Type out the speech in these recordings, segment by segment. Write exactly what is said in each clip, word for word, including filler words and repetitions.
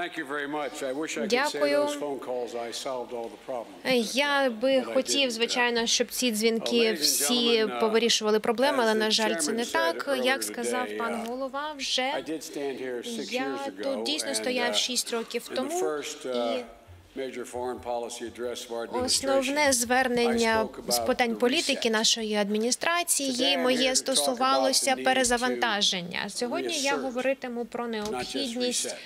Дякую. Я би хотів, звичайно, щоб ці дзвінки всі повирішували проблеми, але, на жаль, це не так. Як сказав пан голова, вже я тут дійсно стояв шість років тому, і основне звернення з питань політики нашої адміністрації моє стосувалося перезавантаження. Сьогодні я говоритиму про необхідність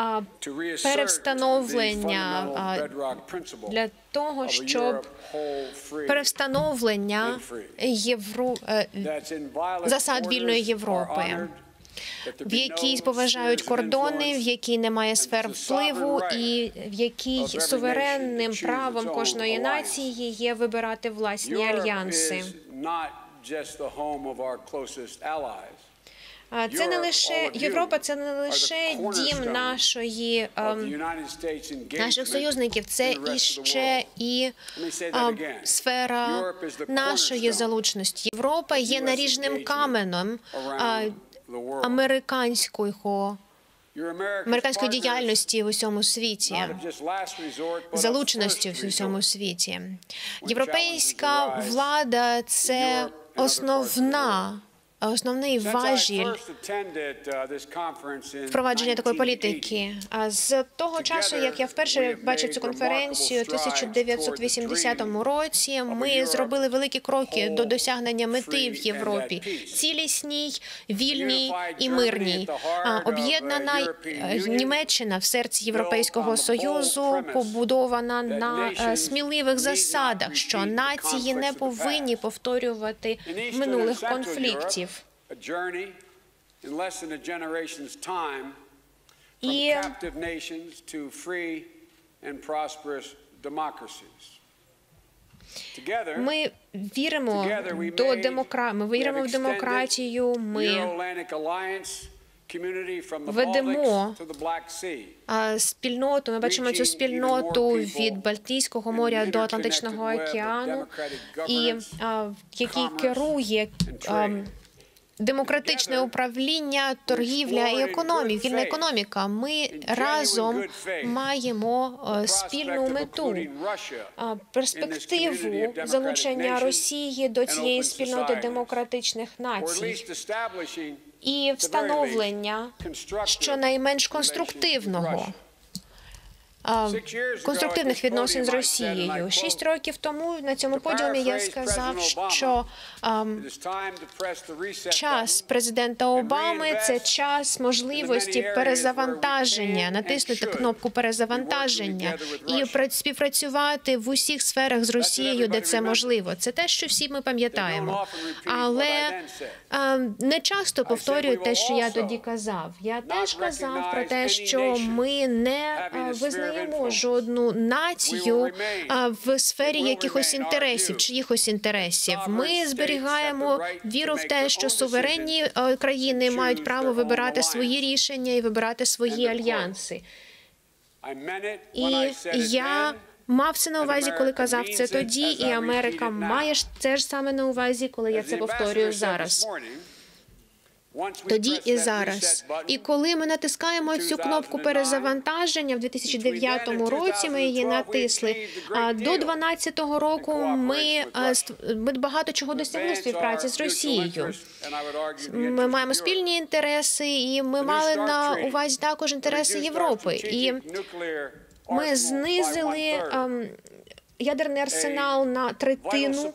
перевстановлення для того, щоб перевстановлення євро... засад вільної Європи, в якій поважають кордони, в якій немає сфер впливу і в якій суверенним правом кожної нації є вибирати власні альянси. Це не лише Європа, це не лише дім нашої наших союзників, це іще і сфера нашої залучності. Європа є наріжним каменем американського американської діяльності в усьому світі, залученості в усьому світі. Європейська влада – це основна Основний важіль впровадження такої політики. А з того часу, як я вперше бачив цю конференцію у тисяча дев'ятсот вісімдесятому році, ми зробили великі кроки до досягнення мети в Європі – цілісній, вільній і мирній. Об'єднана Німеччина в серці Європейського Союзу побудована на сміливих засадах, що нації не повинні повторювати минулих конфліктів. І ми віримо до демокра... ми віримо в демократію, ми ведемо спільноту, ми бачимо цю спільноту від Балтійського моря до Атлантичного океану, і який керує демократичне управління, торгівля і економія, вільна економіка. Ми разом маємо спільну мету, перспективу залучення Росії до цієї спільноти демократичних націй і встановлення щонайменш конструктивного конструктивних відносин з Росією. Шість років тому на цьому подіумі я сказав, що ем, час президента Обами – це час можливості перезавантаження, натиснути кнопку перезавантаження і співпрацювати в усіх сферах з Росією, де це можливо. Це те, що всі ми пам'ятаємо. Але ем, не часто повторюю те, що я тоді казав. Я теж казав про те, що ми не визнаємо жодну націю в сфері якихось інтересів, чиїхось інтересів. Ми зберігаємо віру в те, що суверенні країни мають право вибирати свої рішення і вибирати свої альянси. І я мав це на увазі, коли казав це тоді, і Америка має це ж саме на увазі, коли я це повторюю зараз. Тоді і зараз. І коли ми натискаємо цю кнопку перезавантаження в дві тисячі дев'ятому році, ми її натисли, до дві тисячі дванадцятого року ми, ми багато чого досягли в співпраці з Росією. Ми маємо спільні інтереси, і ми мали на увазі також інтереси Європи. І ми знизили ем, ядерний арсенал на третину,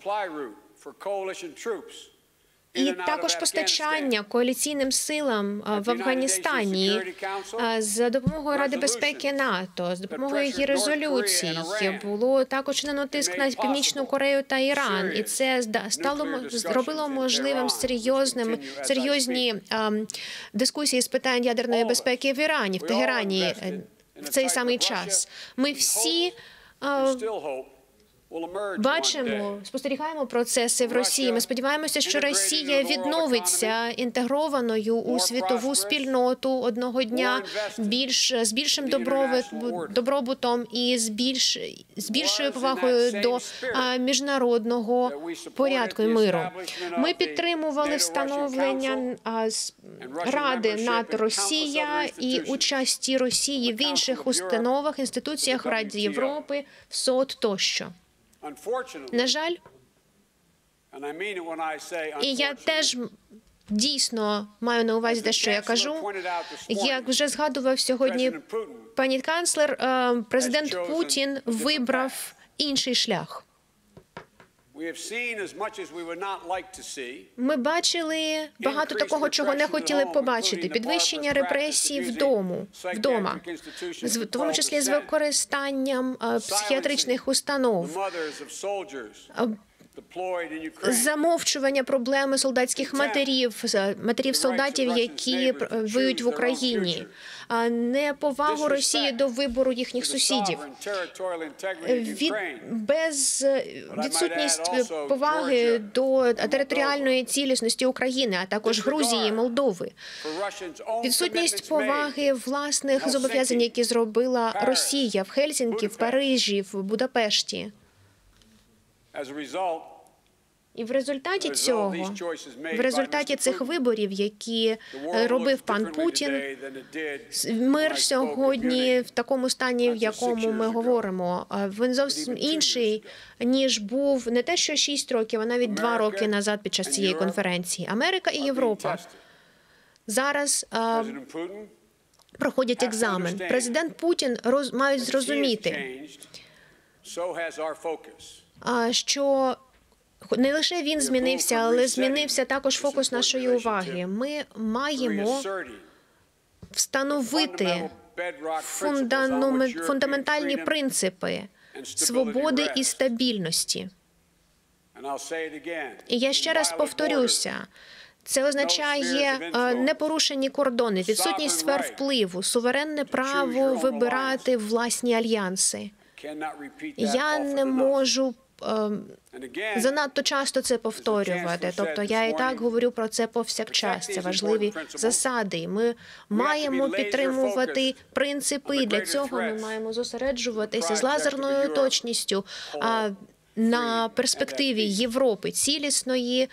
і також постачання коаліційним силам в Афганістані за допомогою Ради безпеки НАТО, з допомогою її резолюцій було також чинено тиск на Північну Корею та Іран, і це стало зробило можливим серйозним серйозні ем, дискусії з питань ядерної безпеки в Ірані, в Тегерані в цей самий час. Ми всі ем, бачимо, спостерігаємо процеси в Росії. Ми сподіваємося, що Росія відновиться інтегрованою у світову спільноту одного дня, більш з більшим добробутом і з більш з більшою повагою до а, міжнародного порядку і миру. Ми підтримували встановлення а, з Ради НАТО-Росія і участі Росії в інших установах, інституціях в Раді Європи, в СОТ тощо. На жаль, і я теж дійсно маю на увазі те, що я кажу, як вже згадував сьогодні пані канцлер, президент Путін вибрав інший шлях. Ми бачили багато такого, чого не хотіли б побачити. Підвищення репресій вдому, вдома, в тому числі з використанням психіатричних установ, замовчування проблеми солдатських матерів, матерів солдатів, які воюють в Україні, неповагу Росії до вибору їхніх сусідів, від, без відсутність поваги до територіальної цілісності України, а також Грузії і Молдови, відсутність поваги власних зобов'язань, які зробила Росія в Хельсінкі, в Парижі, в Будапешті. І в результаті цього, в результаті цих виборів, які робив пан Путін, мир сьогодні в такому стані, в якому ми говоримо, він зовсім інший, ніж був не те, що шість років, а навіть два роки назад під час цієї конференції. Америка і Європа зараз а, проходять екзамен. Президент Путін роз, мають зрозуміти, а, що не лише він змінився, але змінився також фокус нашої уваги. Ми маємо встановити фундаментальні принципи свободи і стабільності. І я ще раз повторюся, це означає непорушені кордони, відсутність сфер впливу, суверенне право вибирати власні альянси. Я не можу занадто часто це повторювати. Тобто я і так говорю про це повсякчас. Це важливі засади. Ми маємо підтримувати принципи. І для цього ми маємо зосереджуватися з лазерною точністю на перспективі Європи цілісної,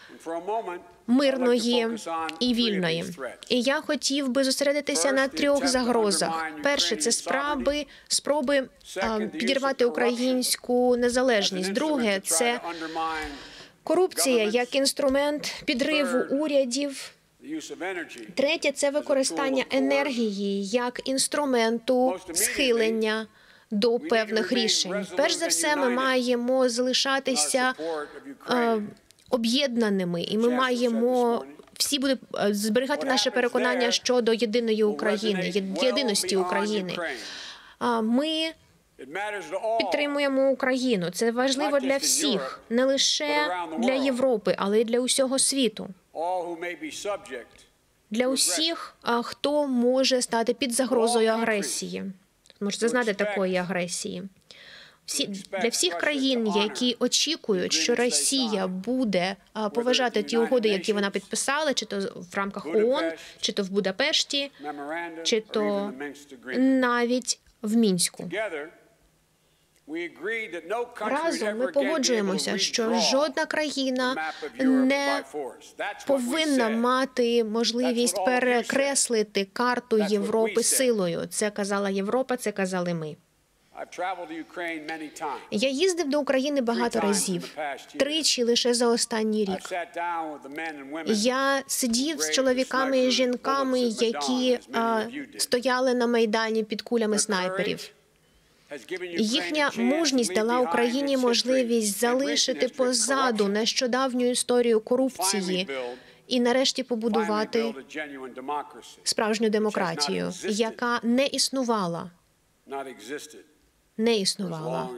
мирної і вільної. І я хотів би зосередитися на трьох загрозах. Перше – це спроби, спроби а, підірвати українську незалежність. Друге – це корупція як інструмент підриву урядів. Третє – це використання енергії як інструменту схилення до певних рішень. Перш за все, ми маємо залишатися а, об'єднаними, і ми маємо всі будуть зберігати наше переконання щодо єдиної України, єдиності України. Ми підтримуємо Україну. Це важливо для всіх, не лише для Європи, але й для усього світу. Для усіх, хто може стати під загрозою агресії, може зазнати такої агресії. Всі, для всіх країн, які очікують, що Росія буде а, поважати ті угоди, які вона підписала, чи то в рамках ООН, чи то в Будапешті, чи то навіть в Мінську. Разом ми погоджуємося, що жодна країна не повинна мати можливість перекреслити карту Європи силою. Це казала Європа, це казали ми. Я їздив до України багато разів, тричі лише за останній рік. Я сидів з чоловіками і жінками, які а, стояли на Майдані під кулями снайперів. Їхня мужність дала Україні можливість залишити позаду нещодавню історію корупції і нарешті побудувати справжню демократію, яка не існувала. Не існувала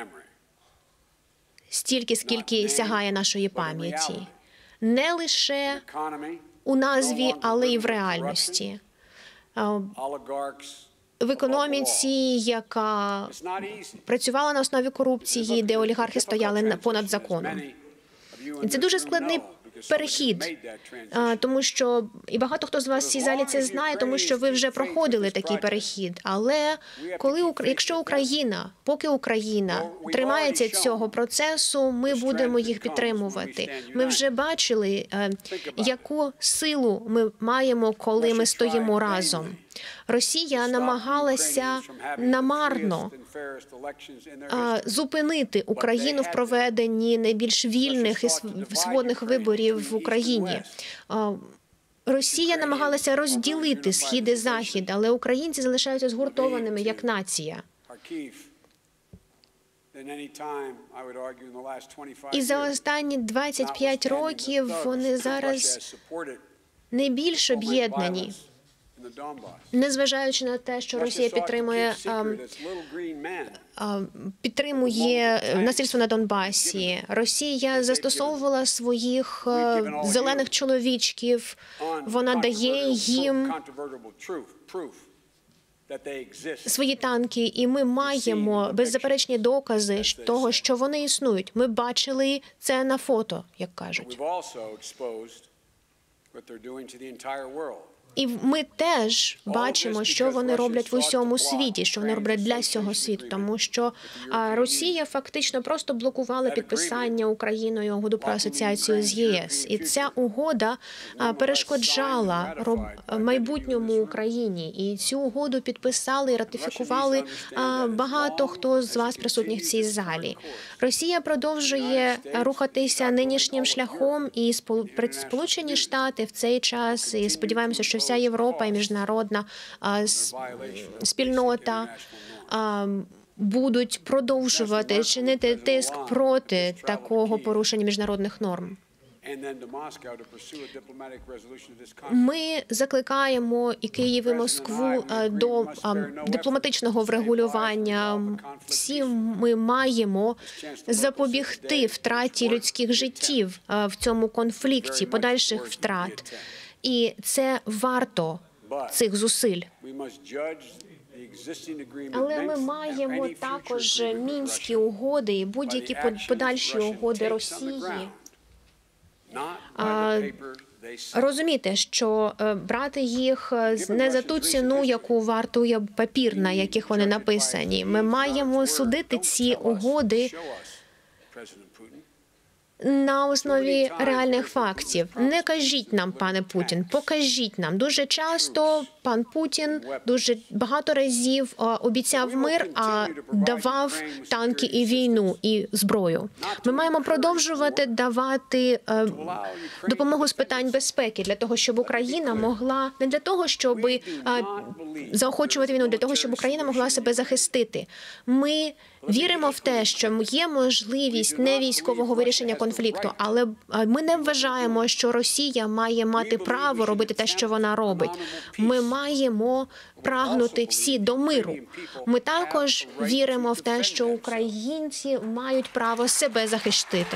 стільки, скільки сягає нашої пам'яті. Не лише у назві, але й в реальності. в економіці, яка працювала на основі корупції, де олігархи стояли понад законом. І це дуже складний перехід, тому що, і багато хто з вас в цій залі це знає, тому що ви вже проходили такий перехід. Але коли, якщо Україна, поки Україна тримається цього процесу, ми будемо їх підтримувати. Ми вже бачили, яку силу ми маємо, коли ми стоїмо разом. Росія намагалася намарно зупинити Україну в проведенні найбільш вільних і свободних виборів в Україні. Росія намагалася розділити Схід і Захід, але українці залишаються згуртованими як нація. І за останні двадцять п'ять років вони зараз не більш об'єднані. Незважаючи на те, що Росія підтримує, підтримує насильство на Донбасі, Росія застосовувала своїх зелених чоловічків, вона дає їм свої танки, і ми маємо беззаперечні докази того, що вони існують. Ми бачили це на фото, як кажуть. І ми теж бачимо, що вони роблять в усьому світі, що вони роблять для всього світу, тому що Росія фактично просто блокувала підписання Україною угоду про асоціацію з ЄС. І ця угода перешкоджала майбутньому Україні. І цю угоду підписали і ратифікували багато хто з вас присутніх в цій залі. Росія продовжує рухатися нинішнім шляхом, і Сполучені Штати в цей час, і сподіваємося, що вся Європа і міжнародна а, спільнота а, будуть продовжувати чинити тиск проти такого порушення міжнародних норм. Ми закликаємо і Київ, і Москву до дипломатичного врегулювання. Всі ми маємо запобігти втраті людських життів в цьому конфлікті, подальших втрат. І це варто цих зусиль. Але ми маємо також Мінські угоди і будь-які подальші угоди Росії. Розуміти, що брати їх не за ту ціну, яку вартує папір, на яких вони написані. Ми маємо судити ці угоди на основі реальних фактів. Не кажіть нам, пане Путін, покажіть нам. Дуже часто пан Путін дуже багато разів обіцяв мир, а давав танки і війну, і зброю. Ми маємо продовжувати давати допомогу з питань безпеки, для того, щоб Україна могла, не для того, щоб заохочувати війну, для того, щоб Україна могла себе захистити. Ми віримо в те, що є можливість не військового вирішення конфлікту, але ми не вважаємо, що Росія має мати право робити те, що вона робить. Ми маємо прагнути всі до миру. Ми також віримо в те, що українці мають право себе захистити.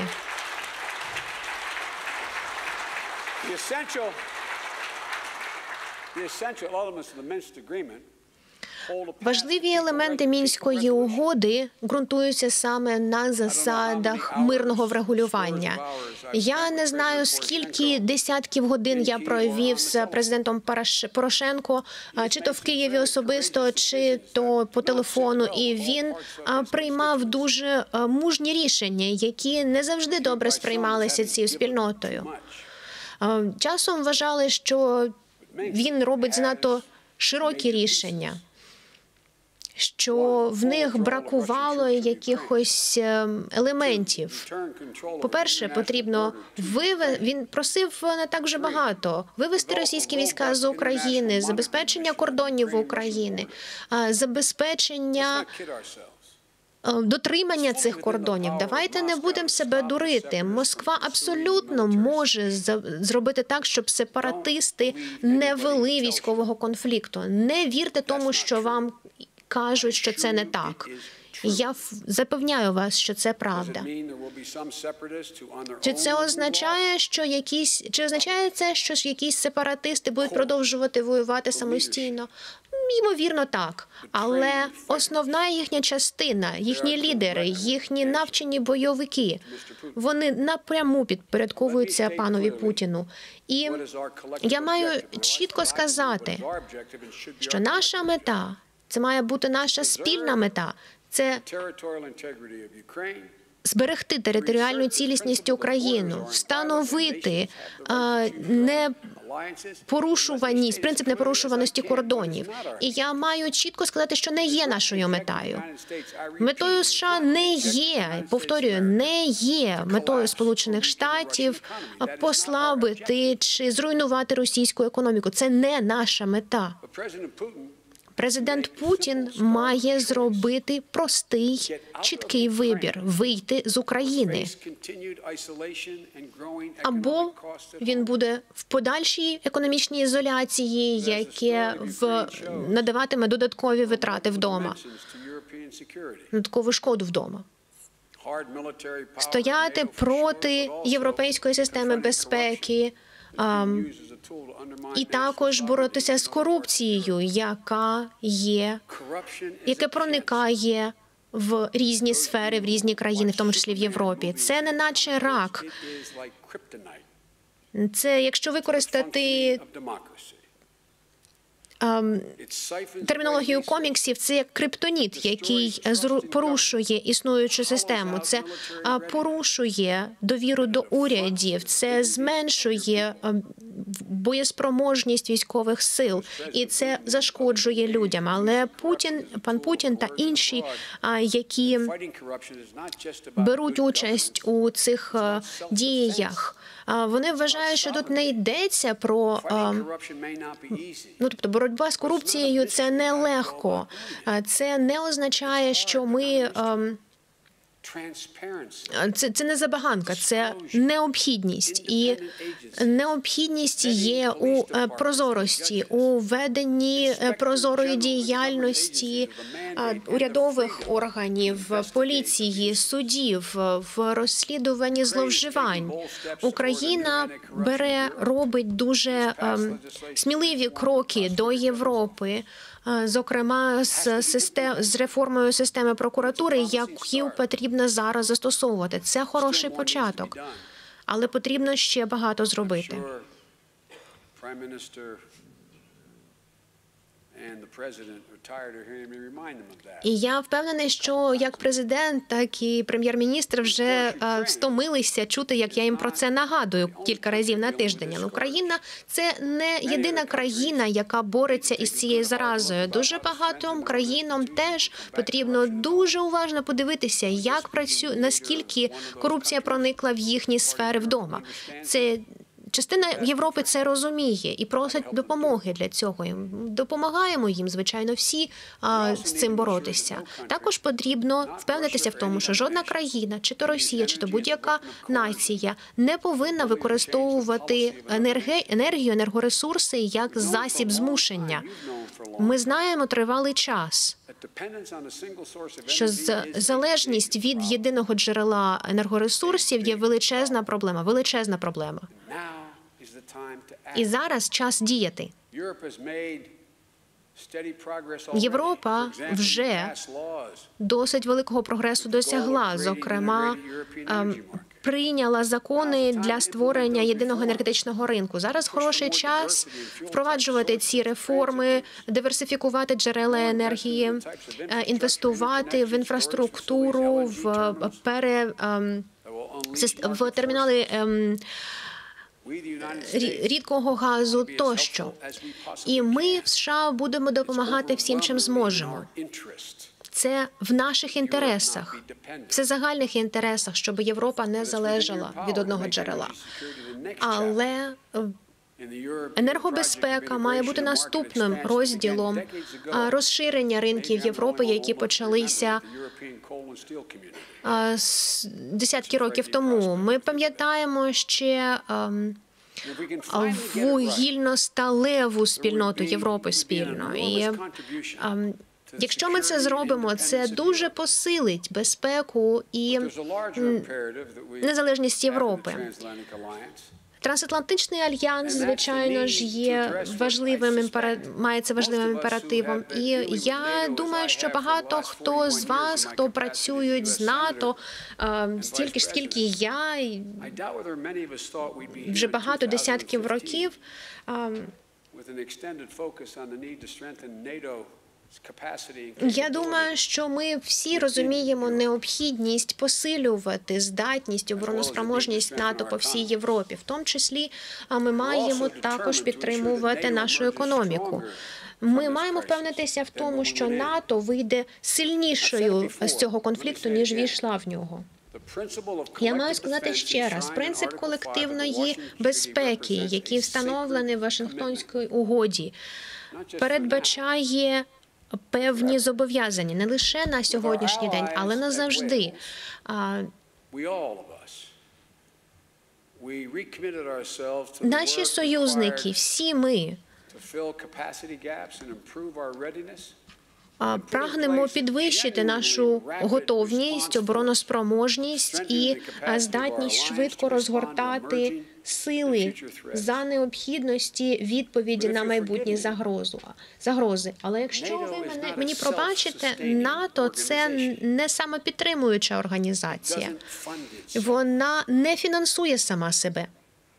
Важливі елементи Мінської угоди ґрунтуються саме на засадах мирного врегулювання. Я не знаю, скільки десятків годин я провів з президентом Порошенко, чи то в Києві особисто, чи то по телефону, і він приймав дуже мужні рішення, які не завжди добре сприймалися цією спільнотою. Часом вважали, що він робить занадто широкі рішення, що в них бракувало якихось елементів. По-перше, потрібно вивести, він просив не так вже багато, вивести російські війська з України, забезпечення кордонів України, забезпечення дотримання цих кордонів. Давайте не будемо себе дурити. Москва абсолютно може зробити так, щоб сепаратисти не вели військового конфликту. Не вірте тому, що вам кажуть, що це не так. Я запевняю вас, що це правда. Чи це означає, що якісь, чи означає це, що якісь сепаратисти будуть продовжувати воювати самостійно? Ймовірно, так. Але основна їхня частина, їхні лідери, їхні навчені бойовики, вони напряму підпорядковуються панові Путіну. І я маю чітко сказати, що наша мета, це має бути наша спільна мета, це зберегти територіальну цілісність України, встановити а, не порушуваність, принцип непорушуваності кордонів. І я маю чітко сказати, що не є нашою метою. Метою США не є, повторюю, не є метою Сполучених Штатів послабити чи зруйнувати російську економіку. Це не наша мета. Президент Путін має зробити простий, чіткий вибір – вийти з України. Або він буде в подальшій економічній ізоляції, яке в... надаватиме додаткові витрати вдома, додаткову шкоду вдома. Стояти проти європейської системи безпеки, і також боротися з корупцією, яка є, яке проникає в різні сфери, в різні країни, в тому числі в Європі. Це не наче рак. Це, якщо використати Um, термінологію коміксів, це як криптоніт, який порушує існуючу систему. Це а, порушує довіру до урядів, це зменшує а, боєспроможність військових сил, і це зашкоджує людям. Але Путін, пан Путін та інші, а, які беруть участь у цих а, діях, а, вони вважають, що тут не йдеться про а, ну, тобто боротьба з корупцією – це нелегко. Це не означає, що ми… Це, це не забаганка, це необхідність. І необхідність є у прозорості, у веденні прозорої діяльності урядових органів, поліції, судів, в розслідуванні зловживань. Україна бере, робить дуже сміливі кроки до Європи, зокрема з, систем, з реформою системи прокуратури, яку потрібно зараз застосовувати. Це хороший початок, але потрібно ще багато зробити. І я впевнений, що як президент, так і прем'єр-міністр вже а, встомилися чути, як я їм про це нагадую кілька разів на тиждень. Але Україна – це не єдина країна, яка бореться із цією заразою. Дуже багатьом країнам теж потрібно дуже уважно подивитися, як працює, наскільки корупція проникла в їхні сфери вдома. Це частина Європи це розуміє і просить допомоги для цього. Допомагаємо їм, звичайно, всі а, з цим боротися. Також потрібно впевнитися в тому, що жодна країна, чи то Росія, чи то будь-яка нація не повинна використовувати енерги... енергію, енергоресурси як засіб змушення. Ми знаємо тривалий час, що залежність від єдиного джерела енергоресурсів є величезна проблема, величезна проблема. І зараз час діяти. Європа вже досить великого прогресу досягла, зокрема, прийняла закони для створення єдиного енергетичного ринку. Зараз хороший час впроваджувати ці реформи, диверсифікувати джерела енергії, інвестувати в інфраструктуру, в пере в термінали рідкого газу тощо. І ми в США будемо допомагати всім, чим зможемо. Це в наших інтересах, в всезагальних інтересах, щоб Європа не залежала від одного джерела. Але енергобезпека має бути наступним розділом розширення ринків Європи, які почалися десятки років тому. Ми пам'ятаємо ще вугільно-сталеву спільноту Європи спільно. І якщо ми це зробимо, це дуже посилить безпеку і незалежність Європи. Трансатлантичний альянс, звичайно ж, є важливим імпера... має це важливим імперативом. І я думаю, що багато хто з вас, хто працюють з НАТО, стільки ж, скільки я, вже багато десятків років, я думаю, що ми всі розуміємо необхідність посилювати здатність, обороноспроможність НАТО по всій Європі. В тому числі ми маємо також підтримувати нашу економіку. Ми маємо впевнитися в тому, що НАТО вийде сильнішою з цього конфлікту, ніж війшла в нього. Я маю сказати ще раз, принцип колективної безпеки, який встановлений в Вашингтонській угоді, передбачає певні зобов'язання не лише на сьогоднішній день, але назавжди. Наші союзники, всі ми, прагнемо підвищити нашу готовність, обороноспроможність і здатність швидко розгортати сили за необхідності відповіді на майбутні загрози. Але якщо ви мене, мені пробачите, НАТО – це не самопідтримуюча організація. Вона не фінансує сама себе.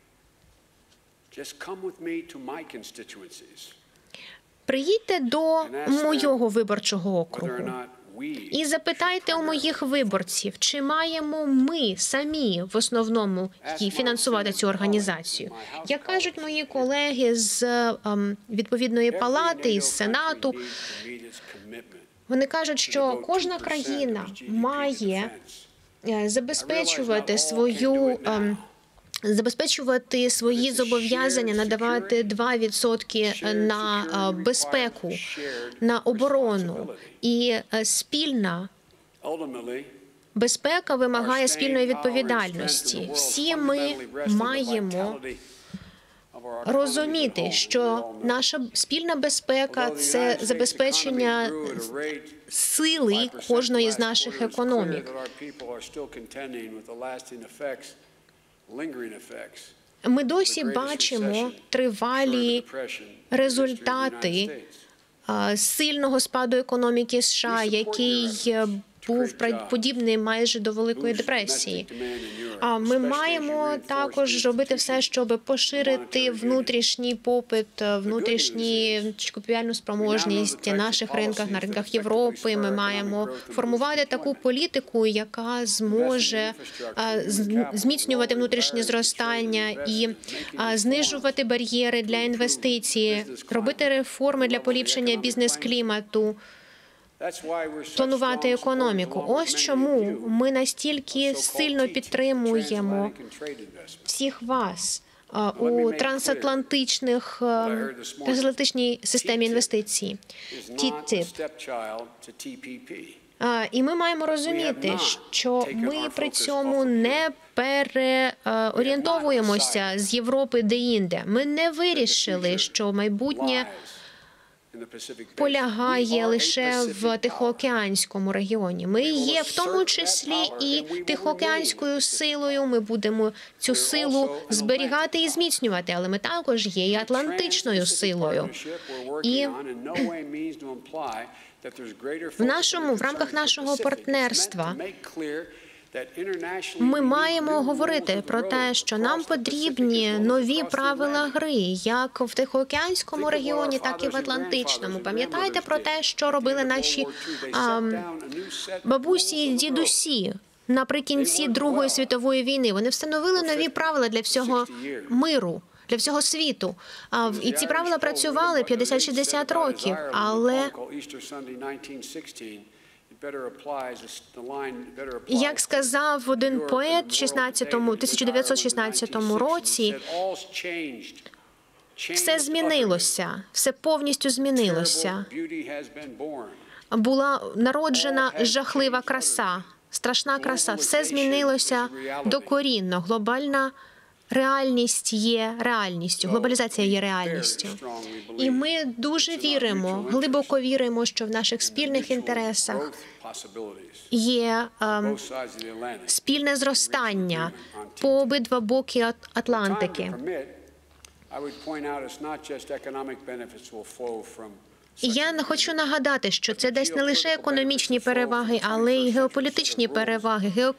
Приїдьте до мого виборчого округу і запитайте у моїх виборців, чи маємо ми самі в основному фінансувати цю організацію. Як кажуть мої колеги з ем, відповідної палати, із Сенату, вони кажуть, що кожна країна має забезпечувати свою ем, забезпечувати свої зобов'язання, надавати два відсотки на безпеку, на оборону. І спільна безпека вимагає спільної відповідальності. Всі ми маємо розуміти, що наша спільна безпека – це забезпечення сили кожної з наших економік. Ми досі бачимо тривалі результати сильного спаду економіки США, який був подібний майже до Великої депресії. А ми маємо також робити все, щоб поширити внутрішній попит, внутрішню купівельну спроможність на наших ринках, на ринках Європи. Ми маємо формувати таку політику, яка зможе зміцнювати внутрішнє зростання і знижувати бар'єри для інвестицій, робити реформи для поліпшення бізнес-клімату, планувати економіку. Ось чому ми настільки сильно підтримуємо всіх вас у трансатлантичних, трансатлантичній системі інвестицій. ті тип. І ми маємо розуміти, що ми при цьому не переорієнтовуємося з Європи де-інде. Ми не вирішили, що майбутнє полягає лише в Тихоокеанському регіоні. Ми є в тому числі і Тихоокеанською силою, ми будемо цю силу зберігати і зміцнювати, але ми також є і Атлантичною силою. І в нашому, в рамках нашого партнерства ми маємо говорити про те, що нам потрібні нові правила гри, як в Тихоокеанському регіоні, так і в Атлантичному. Пам'ятайте про те, що робили наші а, бабусі і дідусі наприкінці Другої світової війни. Вони встановили нові правила для всього миру, для всього світу. А, і ці правила працювали п'ятдесят-шістдесят років, але як сказав один поет в тисяча дев'ятсот шістнадцятому році, все змінилося, все повністю змінилося. Була народжена жахлива краса, страшна краса, все змінилося докорінно. Глобальна реальність є реальністю, глобалізація є реальністю. І ми дуже віримо, глибоко віримо, що в наших спільних інтересах є ем, спільне зростання по обидва боки Атлантики. Я не хочу нагадати, що це десь не лише економічні переваги, але й геополітичні переваги. Гео...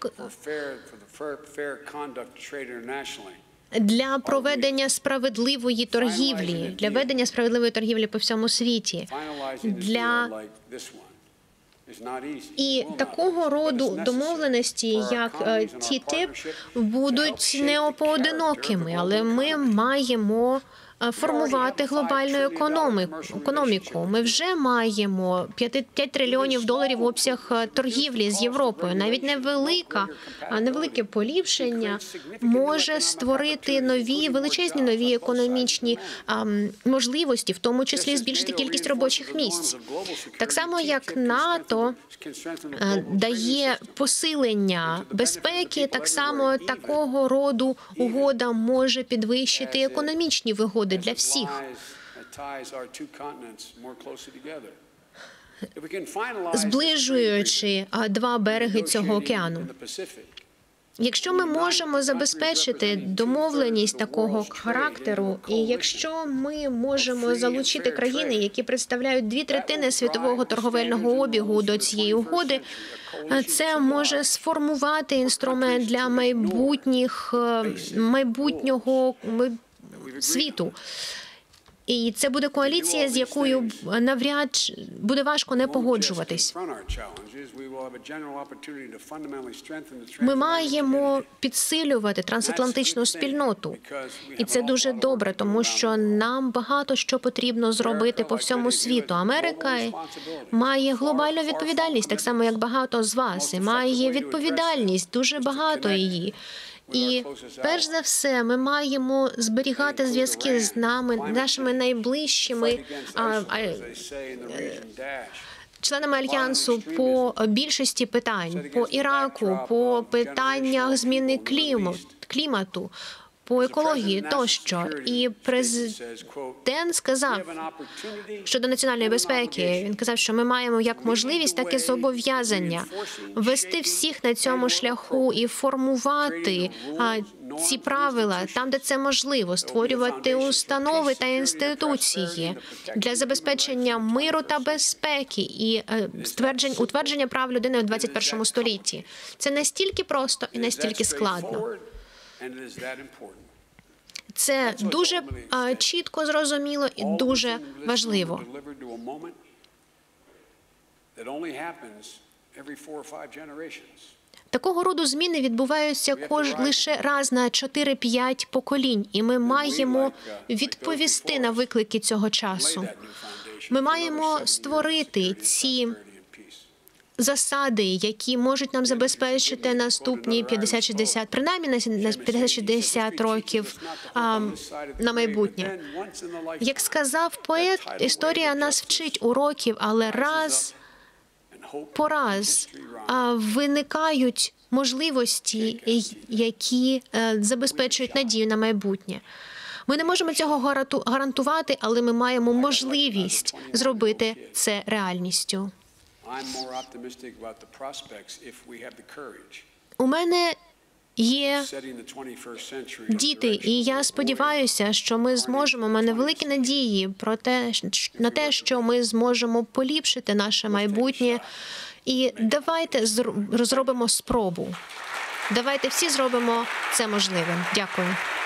Для проведення справедливої торгівлі, для ведення справедливої торгівлі по всьому світі. Для... І такого роду домовленості, як ті тіп, будуть неопоодинокими, але ми маємо формувати глобальну економіку. Ми вже маємо п'ять трильйонів доларів обсяг торгівлі з Європою. Навіть невелика, невелике поліпшення може створити нові, величезні нові економічні можливості, в тому числі збільшити кількість робочих місць. Так само, як НАТО дає посилення безпеки, так само такого роду угода може підвищити економічні вигоди для всіх. Зближуючи два береги цього океану. Якщо ми можемо забезпечити домовленість такого характеру, і якщо ми можемо залучити країни, які представляють дві третини світового торговельного обігу до цієї угоди, це може сформувати інструмент для майбутніх, майбутнього світу. І це буде коаліція, з якою навряд буде важко не погоджуватись. Ми маємо підсилювати трансатлантичну спільноту. І це дуже добре, тому що нам багато що потрібно зробити по всьому світу. Америка має глобальну відповідальність, так само, як багато з вас. І має відповідальність, дуже багато її. І, перш за все, ми маємо зберігати зв'язки з нами, нашими найближчими а, а, членами Альянсу по більшості питань, по Іраку, по питаннях зміни клімату, по екології тощо. І президент сказав щодо національної безпеки, він казав, що ми маємо як можливість, так і зобов'язання вести всіх на цьому шляху і формувати а, ці правила там, де це можливо, створювати установи та інституції для забезпечення миру та безпеки і стверджень, утвердження прав людини у двадцять першому столітті. Це настільки просто і настільки складно. Це дуже а, чітко зрозуміло і дуже важливо. Такого роду зміни відбуваються кож... лише раз на чотири-п'ять поколінь, і ми маємо відповісти на виклики цього часу. Ми маємо створити ці засади, які можуть нам забезпечити наступні п'ятдесят-шістдесят, принаймні на п'ятдесят-шістдесят років а, на майбутнє. Як сказав поет, історія нас вчить уроків, але раз по раз а, виникають можливості, які а, забезпечують надію на майбутнє. Ми не можемо цього гарантувати, але ми маємо можливість зробити це реальністю. У мене є діти, і я сподіваюся, що ми зможемо, у мене великі надії про те, на те, що ми зможемо поліпшити наше майбутнє. І давайте зробимо спробу. Давайте всі зробимо це можливим. Дякую.